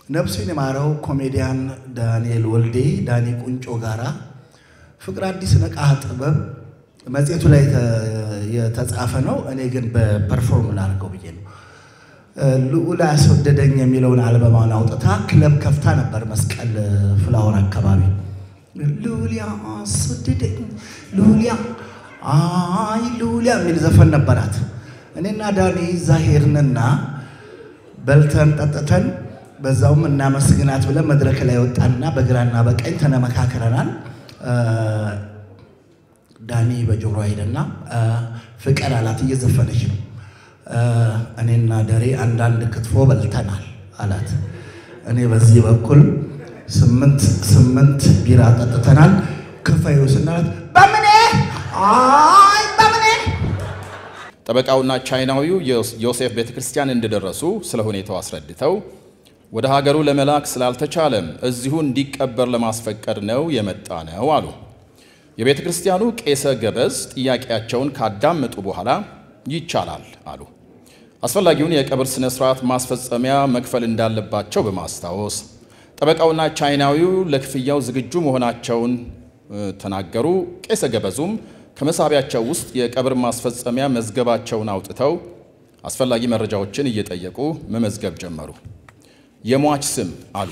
ነፍሱን የማረው ኮሜዲያን ዳንኤል ወልዴ ዳኒ ቁንጮ ጋራ ፍቅር አዲስ ነቃ ጥበብ መጽሔቱ ላይ የተጻፈ ነው። እኔ ግን በፐርፎርም ላድርገው ብዬ ነው። ልዑል አስወደደኝ የሚለውን አልበማውን አውጥታ ክለብ ከፍታ ነበር መስቀል ፍላወር አካባቢ። ልዑል አስወደደኝ ሉሊያ አይ ሉሊያ የሚል ዘፈን ነበራት። እኔና ዳኒ ዛሄርንና በልተን ጠጥተን በዛውም እናመስግናት ብለን መድረክ ላይ ወጣና በግራና በቀኝ ተነመካከረናል። ዳኒ በጆሮ አይደና ፍቅር አላት እየዘፈነች ነው። እኔና ደሬ አንዳንድ ክትፎ በልተናል አላት። እኔ በዚህ በኩል ስምንት ቢራ ጠጥተናል። ከፋዩ ስናላት በመኔ አይ በመኔ ጠበቃውና ቻይናዊው ዮሴፍ ቤተክርስቲያን እንደደረሱ ስለ ሁኔታው አስረድተው ወደ ሀገሩ ለመላክ ስላልተቻለም እዚሁ እንዲቀበር ለማስፈቀድ ነው የመጣ ነው አሉ። የቤተክርስቲያኑ ቄሰ ገበዝ ጥያቄያቸውን ካዳመጡ በኋላ ይቻላል አሉ። አስፈላጊውን የቀብር ስነ ስርዓት ማስፈጸሚያ መክፈል እንዳለባቸው በማስታወስ ጠበቃውና ቻይናዊው ለክፍያው ዝግጁ መሆናቸውን ተናገሩ። ቄሰ ገበዙም ከመሳቢያቸው ውስጥ የቀብር ማስፈጸሚያ መዝገባቸውን አውጥተው አስፈላጊ መረጃዎችን እየጠየቁ መመዝገብ ጀመሩ። የሟች ስም አሉ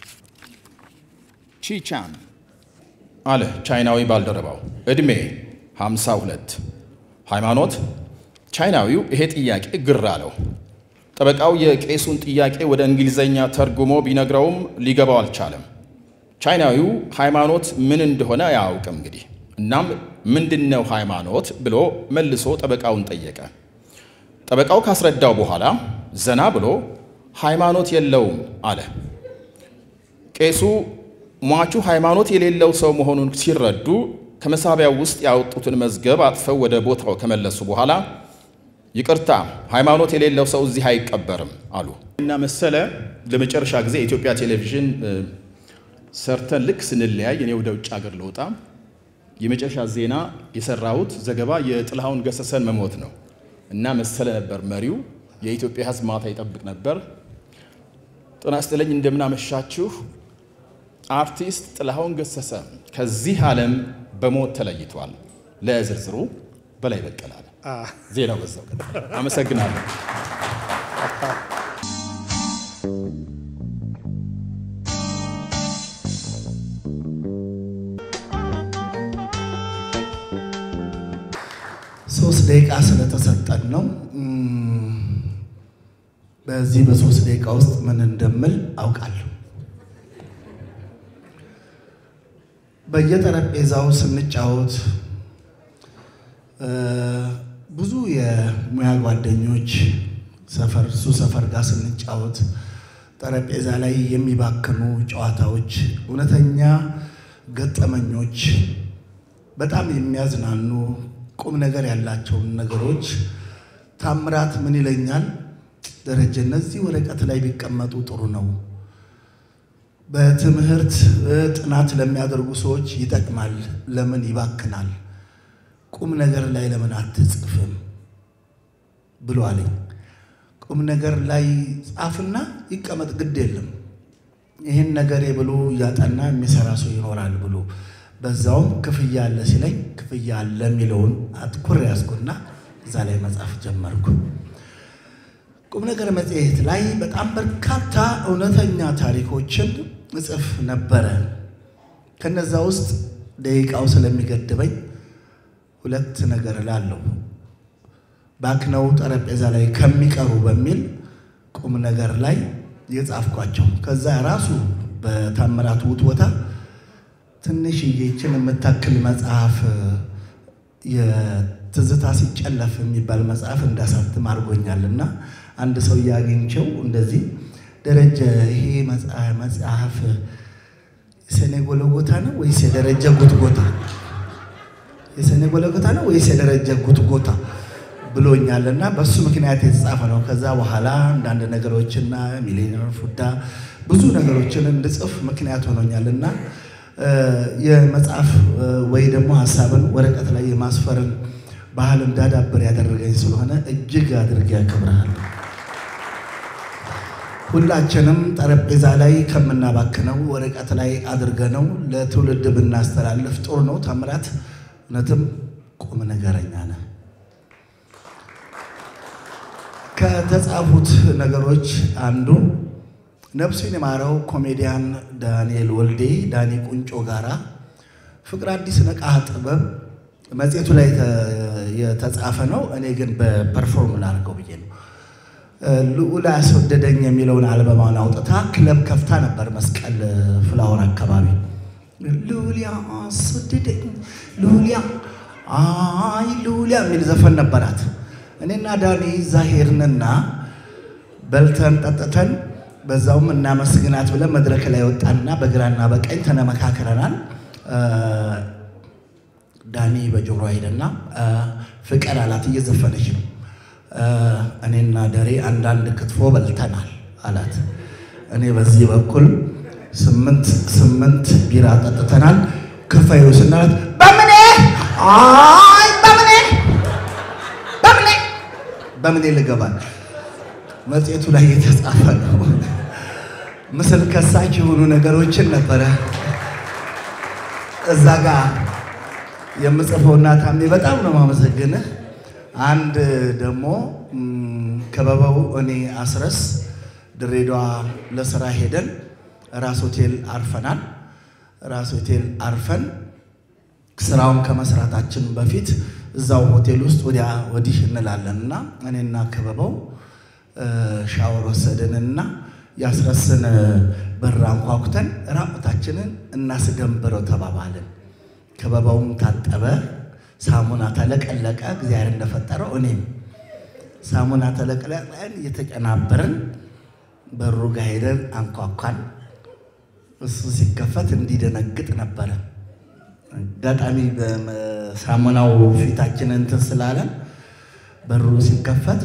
ቺቻን አለ ቻይናዊ ባልደረባው። እድሜ 52። ሃይማኖት ቻይናዊው ይሄ ጥያቄ ግራ አለው። ጠበቃው የቄሱን ጥያቄ ወደ እንግሊዘኛ ተርጉሞ ቢነግረውም ሊገባው አልቻለም። ቻይናዊው ሃይማኖት ምን እንደሆነ ያውቅም እንግዲህ። እናም ምንድነው ሃይማኖት ብሎ መልሶ ጠበቃውን ጠየቀ። ጠበቃው ካስረዳው በኋላ ዘና ብሎ ሃይማኖት የለውም አለ። ቄሱ ሟቹ ሃይማኖት የሌለው ሰው መሆኑን ሲረዱ ከመሳቢያው ውስጥ ያወጡትን መዝገብ አጥፈው ወደ ቦታው ከመለሱ በኋላ ይቅርታ ሃይማኖት የሌለው ሰው እዚህ አይቀበርም አሉ። እና መሰለ ለመጨረሻ ጊዜ ኢትዮጵያ ቴሌቪዥን ሰርተን ልክ ስንለያይ እኔ ወደ ውጭ ሀገር ልወጣ የመጨረሻ ዜና የሰራሁት ዘገባ የጥላሁን ገሰሰን መሞት ነው። እና መሰለ ነበር መሪው። የኢትዮጵያ ሕዝብ ማታ ይጠብቅ ነበር። ጤና ይስጥልኝ እንደምን አመሻችሁ። አርቲስት ጥላሁን ገሰሰ ከዚህ ዓለም በሞት ተለይቷል። ለዝርዝሩ በላይ በቀላል ዜናው በዛው። አመሰግናለሁ። ሶስት ደቂቃ ስለተሰጠን ነው። በዚህ በሶስት ደቂቃ ውስጥ ምን እንደምል አውቃለሁ። በየጠረጴዛው ስንጫወት ብዙ የሙያ ጓደኞች ሰፈር ጋር ስንጫወት ጠረጴዛ ላይ የሚባክኑ ጨዋታዎች፣ እውነተኛ ገጠመኞች፣ በጣም የሚያዝናኑ ቁም ነገር ያላቸው ነገሮች ታምራት ምን ይለኛል ደረጀ እነዚህ ወረቀት ላይ ቢቀመጡ ጥሩ ነው። በትምህርት ጥናት ለሚያደርጉ ሰዎች ይጠቅማል። ለምን ይባክናል? ቁም ነገር ላይ ለምን አትጽፍም ብሎ አለኝ። ቁም ነገር ላይ ጻፍና ይቀመጥ ግድ የለም ይሄን ነገር ብሎ ያጠና የሚሰራ ሰው ይኖራል ብሎ በዛውም ክፍያ አለ ሲለኝ ክፍያ አለ የሚለውን አትኩር ያስኩና እዛ ላይ መጻፍ ጀመርኩ። ቁም ነገር መጽሔት ላይ በጣም በርካታ እውነተኛ ታሪኮችን እጽፍ ነበረ። ከነዛ ውስጥ ደቂቃው ስለሚገድበኝ ሁለት ነገር እላለሁ። ባክነው ጠረጴዛ ላይ ከሚቀሩ በሚል ቁም ነገር ላይ የጻፍኳቸው። ከዛ ራሱ በታምራት ውትወታ ትንሽ ይችን የምታክል መጽሐፍ የትዝታ ሲጨለፍ የሚባል መጽሐፍ እንዳሳትም አድርጎኛልና አንድ ሰው ያገኝቸው እንደዚህ ደረጀ ይሄ መጽሐፍ የሰኔ ጎልጎታ ነው ወይስ የደረጀ ጉትጎታ? የሰኔ ጎልጎታ ነው ወይስ የደረጀ ጉትጎታ ብሎኛልና በሱ ምክንያት የተጻፈ ነው። ከዛ በኋላ አንዳንድ ነገሮችና ሚሊዮነር ፉዳ ብዙ ነገሮችን እንድጽፍ ምክንያት ሆኖኛልና የመጽሐፍ ወይ ደግሞ ሐሳብን ወረቀት ላይ የማስፈርን ባህል እንዳዳብር ያደረገኝ ስለሆነ እጅግ አድርጌ አከብራለሁ። ሁላችንም ጠረጴዛ ላይ ከምናባክነው ወረቀት ላይ አድርገነው ለትውልድ ብናስተላልፍ ጥሩ ነው። ታምራት እውነትም ቁም ነገረኛ ነህ። ከተጻፉት ነገሮች አንዱ ነፍሱን የማረው ኮሜዲያን ዳንኤል ወልዴ ዳኒ ቁንጮ ጋራ ፍቅር አዲስ ነቃ ጥበብ መጽሔቱ ላይ የተጻፈ ነው። እኔ ግን በፐርፎርም ላድርገው ብዬ ነው። ልዑል አስወደደኝ የሚለውን አልበማውን አውጥታ ክለብ ከፍታ ነበር መስቀል ፍላወር አካባቢ። ልዑል አስወደደኝ ልዑል የሚል ዘፈን ነበራት። እኔና ዳኒ እዛ ሄድንና በልተን ጠጥተን በዛውም እናመስግናት ብለን መድረክ ላይ ወጣንና በግራና በቀኝ ተነመካከረናል። ዳኒ በጆሮ ሄደና ፍቅር አላት እየዘፈነች ነው። እኔና ደሬ አንዳንድ ክትፎ በልተናል አላት። እኔ በዚህ በኩል ስምንት ቢራ ጠጥተናል። ክፈዩ ስናላት በምኔ ልገባል። መጽሔቱ ላይ የተጻፈ ነው። ምስል ከሳች የሆኑ ነገሮችን ነበረ እዛ ጋር የምጽፈውና ታሜ በጣም ነው ማመሰግንህ። አንድ ደግሞ ከበባው እኔ አስረስ ድሬዳዋ ለስራ ሄደን ራስ ሆቴል አርፈናል። ራስ ሆቴል አርፈን ስራውን ከመስራታችን በፊት እዛው ሆቴል ውስጥ ወዲህ እንላለንና እኔና ከበባው ሻወር ወሰደንና ያስረስን በር አንኳኩተን ራቁታችንን እናስደንብረው ተባባልን። ከበባውም ታጠበ፣ ሳሙና ተለቀለቀ። እግዚአብሔር እንደፈጠረው እኔም ሳሙና ተለቀለቀን እየተጨናበርን በሩ ጋር ሄደን አንኳኳን። እሱ ሲከፈት እንዲደነግጥ ነበረ። አጋጣሚ በሳሙናው ፊታችንን እንትን ስላለን በሩ ሲከፈት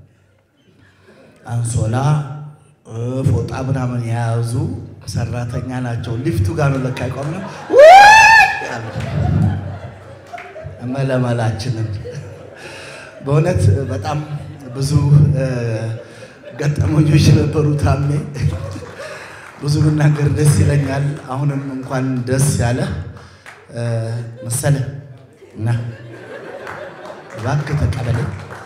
አንሶላ ፎጣ ምናምን የያዙ ሰራተኛ ናቸው። ሊፍቱ ጋር ነው ለካ ቆምነው መለመላችንን በእውነት በጣም ብዙ ገጠመኞች ነበሩ። ታሜ ብዙ ብናገር ደስ ይለኛል። አሁንም እንኳን ደስ ያለ መሰለ እና እባክህ ተቀበለኝ።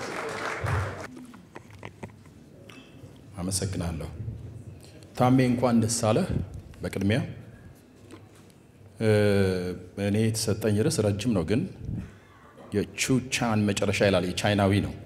አመሰግናለሁ ታሜ፣ እንኳን ደስ አለህ። በቅድሚያ እኔ የተሰጠኝ ርዕስ ረጅም ነው፣ ግን የቹቻን መጨረሻ ይላል። የቻይናዊ ነው።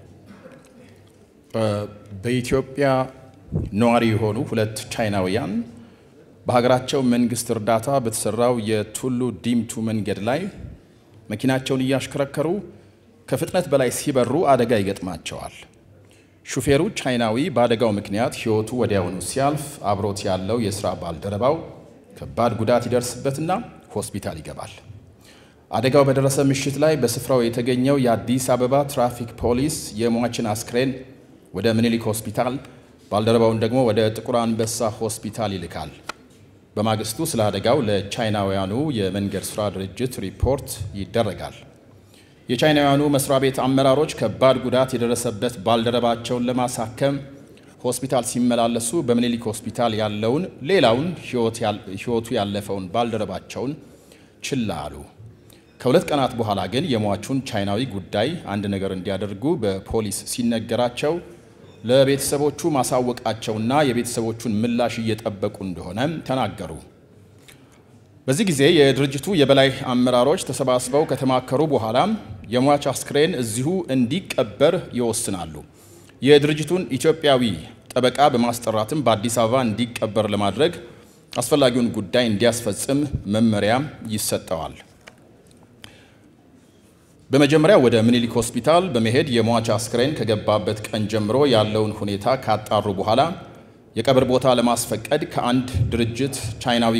በኢትዮጵያ ነዋሪ የሆኑ ሁለት ቻይናውያን በሀገራቸው መንግስት እርዳታ በተሰራው የቱሉ ዲምቱ መንገድ ላይ መኪናቸውን እያሽከረከሩ ከፍጥነት በላይ ሲበሩ አደጋ ይገጥማቸዋል። ሹፌሩ ቻይናዊ በአደጋው ምክንያት ሕይወቱ ወዲያውኑ ሲያልፍ፣ አብሮት ያለው የሥራ ባልደረባው ከባድ ጉዳት ይደርስበትና ሆስፒታል ይገባል። አደጋው በደረሰ ምሽት ላይ በስፍራው የተገኘው የአዲስ አበባ ትራፊክ ፖሊስ የሟችን አስክሬን ወደ ምኒልክ ሆስፒታል፣ ባልደረባውን ደግሞ ወደ ጥቁር አንበሳ ሆስፒታል ይልካል። በማግስቱ ስለ አደጋው ለቻይናውያኑ የመንገድ ሥራ ድርጅት ሪፖርት ይደረጋል። የቻይናውያኑ መስሪያ ቤት አመራሮች ከባድ ጉዳት የደረሰበት ባልደረባቸውን ለማሳከም ሆስፒታል ሲመላለሱ በምኒልክ ሆስፒታል ያለውን ሌላውን ሕይወቱ ያለፈውን ባልደረባቸውን ችላ አሉ። ከሁለት ቀናት በኋላ ግን የሟቹን ቻይናዊ ጉዳይ አንድ ነገር እንዲያደርጉ በፖሊስ ሲነገራቸው ለቤተሰቦቹ ማሳወቃቸውና የቤተሰቦቹን ምላሽ እየጠበቁ እንደሆነ ተናገሩ። በዚህ ጊዜ የድርጅቱ የበላይ አመራሮች ተሰባስበው ከተማከሩ በኋላ የሟች አስክሬን እዚሁ እንዲቀበር ይወስናሉ። የድርጅቱን ኢትዮጵያዊ ጠበቃ በማስጠራትም በአዲስ አበባ እንዲቀበር ለማድረግ አስፈላጊውን ጉዳይ እንዲያስፈጽም መመሪያ ይሰጠዋል። በመጀመሪያ ወደ ምኒልክ ሆስፒታል በመሄድ የሟች አስክሬን ከገባበት ቀን ጀምሮ ያለውን ሁኔታ ካጣሩ በኋላ የቀብር ቦታ ለማስፈቀድ ከአንድ ድርጅት ቻይናዊ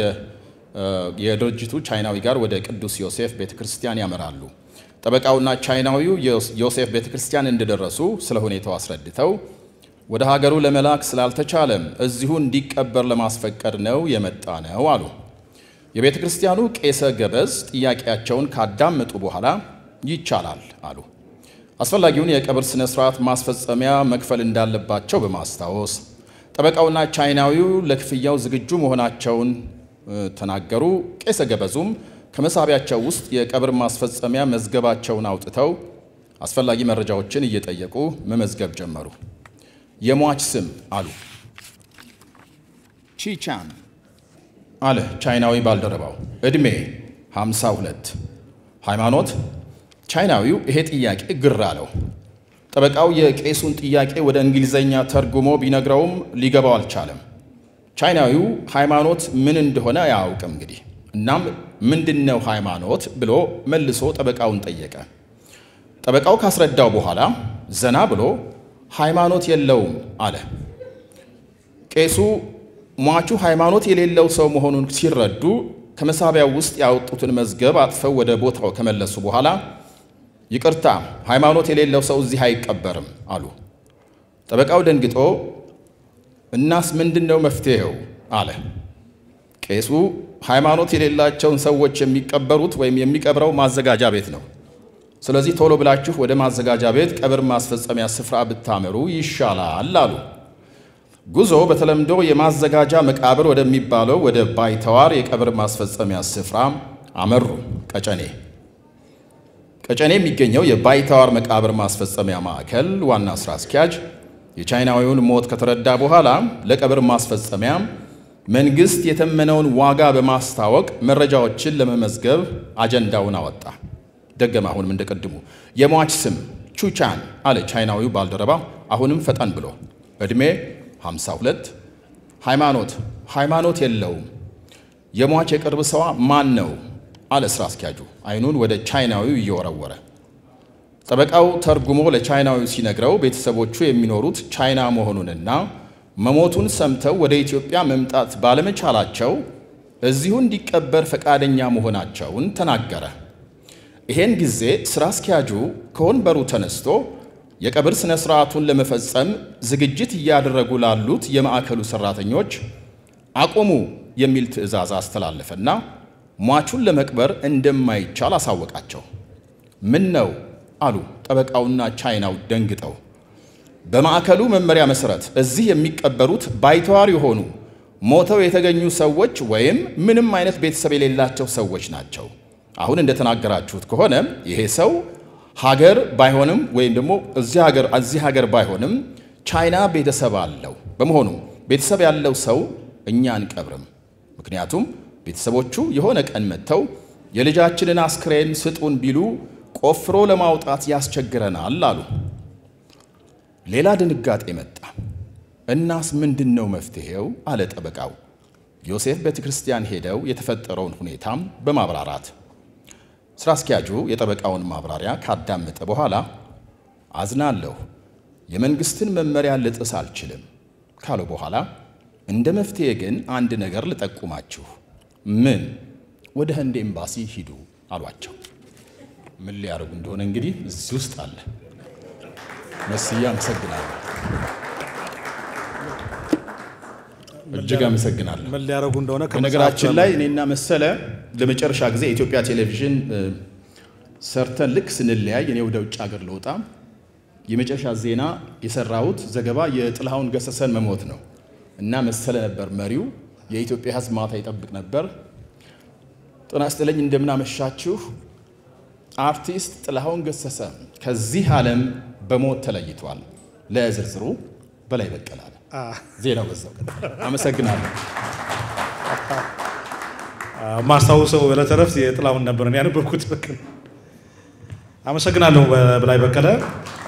ጋር ወደ ቅዱስ ዮሴፍ ቤተክርስቲያን ያመራሉ። ጠበቃውና ቻይናዊው ዮሴፍ ቤተክርስቲያን እንደደረሱ ስለ ሁኔታው አስረድተው ወደ ሀገሩ ለመላክ ስላልተቻለም እዚሁ እንዲቀበር ለማስፈቀድ ነው የመጣ ነው አሉ። የቤተክርስቲያኑ ቄሰ ገበዝ ጥያቄያቸውን ካዳመጡ በኋላ ይቻላል አሉ። አስፈላጊውን የቀብር ስነ ስርዓት ማስፈጸሚያ መክፈል እንዳለባቸው በማስታወስ ጠበቃውና ቻይናዊው ለክፍያው ዝግጁ መሆናቸውን ተናገሩ። ቄሰ ገበዙም ከመሳቢያቸው ውስጥ የቀብር ማስፈጸሚያ መዝገባቸውን አውጥተው አስፈላጊ መረጃዎችን እየጠየቁ መመዝገብ ጀመሩ። የሟች ስም አሉ። ቺቻን አለ ቻይናዊ ባልደረባው። ዕድሜ 52። ሃይማኖት? ቻይናዊው ይሄ ጥያቄ ግር አለው። ጠበቃው የቄሱን ጥያቄ ወደ እንግሊዘኛ ተርጉሞ ቢነግረውም ሊገባው አልቻለም። ቻይናዊው ሃይማኖት ምን እንደሆነ አያውቅም እንግዲህ። እናም ምንድነው ሃይማኖት ብሎ መልሶ ጠበቃውን ጠየቀ። ጠበቃው ካስረዳው በኋላ ዘና ብሎ ሃይማኖት የለውም አለ። ቄሱ ሟቹ ሃይማኖት የሌለው ሰው መሆኑን ሲረዱ ከመሳቢያው ውስጥ ያወጡትን መዝገብ አጥፈው ወደ ቦታው ከመለሱ በኋላ ይቅርታ፣ ሃይማኖት የሌለው ሰው እዚህ አይቀበርም አሉ። ጠበቃው ደንግጦ እናስ ምንድነው መፍትሄው አለ። ቄሱ ሃይማኖት የሌላቸውን ሰዎች የሚቀበሩት ወይም የሚቀብረው ማዘጋጃ ቤት ነው። ስለዚህ ቶሎ ብላችሁ ወደ ማዘጋጃ ቤት ቀብር ማስፈጸሚያ ስፍራ ብታመሩ ይሻላል አሉ። ጉዞ በተለምዶ የማዘጋጃ መቃብር ወደሚባለው ወደ ባይተዋር የቀብር ማስፈጸሚያ ስፍራ አመሩ። ቀጨኔ የሚገኘው የባይተዋር መቃብር ማስፈጸሚያ ማዕከል ዋና ስራ አስኪያጅ የቻይናዊውን ሞት ከተረዳ በኋላ ለቀብር ማስፈጸሚያ መንግስት የተመነውን ዋጋ በማስታወቅ መረጃዎችን ለመመዝገብ አጀንዳውን አወጣ። ደገማ አሁንም እንደቀድሙ የሟች ስም ቹቻን አለ ቻይናዊው ባልደረባ አሁንም ፈጠን ብሎ። ዕድሜ 52። ሃይማኖት የለውም። የሟች የቅርብ ሰዋ ማን ነው አለ ስራ አስኪያጁ አይኑን ወደ ቻይናዊው እየወረወረ። ጠበቃው ተርጉሞ ለቻይናዊው ሲነግረው ቤተሰቦቹ የሚኖሩት ቻይና መሆኑንና መሞቱን ሰምተው ወደ ኢትዮጵያ መምጣት ባለመቻላቸው እዚሁ እንዲቀበር ፈቃደኛ መሆናቸውን ተናገረ። ይሄን ጊዜ ስራ አስኪያጁ ከወንበሩ ተነስቶ የቀብር ስነ ስርዓቱን ለመፈጸም ዝግጅት እያደረጉ ላሉት የማዕከሉ ሰራተኞች አቆሙ የሚል ትዕዛዝ አስተላለፈና ሟቹን ለመቅበር እንደማይቻል አሳወቃቸው። ምን ነው አሉ ጠበቃውና ቻይናው ደንግጠው። በማዕከሉ መመሪያ መሰረት እዚህ የሚቀበሩት ባይተዋር የሆኑ ሞተው የተገኙ ሰዎች ወይም ምንም አይነት ቤተሰብ የሌላቸው ሰዎች ናቸው። አሁን እንደተናገራችሁት ከሆነ ይሄ ሰው ሀገር ባይሆንም ወይም ደግሞ እዚህ ሀገር ባይሆንም ቻይና ቤተሰብ አለው። በመሆኑም ቤተሰብ ያለው ሰው እኛ አንቀብርም። ምክንያቱም ቤተሰቦቹ የሆነ ቀን መጥተው የልጃችንን አስክሬን ስጡን ቢሉ ቆፍሮ ለማውጣት ያስቸግረናል አሉ። ሌላ ድንጋጤ መጣ። እናስ ምንድነው መፍትሄው አለ ጠበቃው። ዮሴፍ ቤተክርስቲያን ሄደው የተፈጠረውን ሁኔታም በማብራራት ስራ አስኪያጁ የጠበቃውን ማብራሪያ ካዳመጠ በኋላ አዝናለሁ፣ የመንግስትን መመሪያ ልጥስ አልችልም ካለ በኋላ እንደ መፍትሄ ግን አንድ ነገር ልጠቁማችሁ። ምን? ወደ ህንድ ኤምባሲ ሂዱ አሏቸው። ምን ሊያደርጉ እንደሆነ እንግዲህ እዚህ ውስጥ አለ። መስያ አመሰግናለሁ። እጅግ አመሰግናለሁ። ምን ሊያደርጉ እንደሆነ ከነገራችን ላይ እኔና መሰለ ለመጨረሻ ጊዜ የኢትዮጵያ ቴሌቪዥን ሰርተን ልክ ስንለያይ እኔ ወደ ውጭ ሀገር ልወጣ የመጨረሻ ዜና የሰራሁት ዘገባ የጥላሁን ገሰሰን መሞት ነው እና መሰለ ነበር መሪው። የኢትዮጵያ ሕዝብ ማታ ይጠብቅ ነበር። ጤና ይስጥልኝ፣ እንደምን አመሻችሁ። አርቲስት ጥላሁን ገሰሰ ከዚህ ዓለም በሞት ተለይቷል። ለዝርዝሩ በላይ በቀለ ዜናው በዛው። አመሰግናለሁ። ማስታወሰው ለተረፍት የጥላሁን ነበር ያነበብኩት። አመሰግናለሁ በላይ በቀለ።